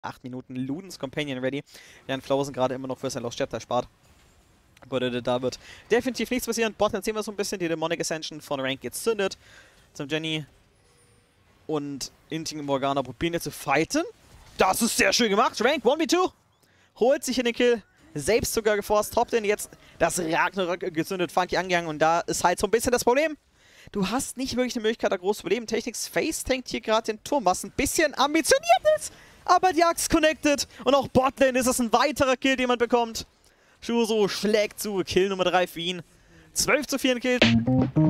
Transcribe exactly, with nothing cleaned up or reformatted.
acht Minuten Ludens Companion ready, während Flausen gerade immer noch für sein Lost Chapter spart. Bedeutet, da wird definitiv nichts passieren. Botlane sehen wir so ein bisschen, die Demonic Ascension von Rank jetzt zündet. Zum Jenny und Inting und Morgana probieren jetzt zu fighten. Das ist sehr schön gemacht. Rank eins v zwei holt sich in den Kill. Selbst sogar geforst. Top-Lane jetzt das Ragnarok gezündet. Funky angegangen. Und da ist halt so ein bisschen das Problem. Du hast nicht wirklich eine Möglichkeit, da groß zu überleben. Technics Face tankt hier gerade den Turm, was ein bisschen ambitioniert ist. Aber die Axt connected. Und auch Botlane ist es ein weiterer Kill, den man bekommt. Shuso schlägt zu. Kill Nummer drei für ihn. zwölf zu vier Kills.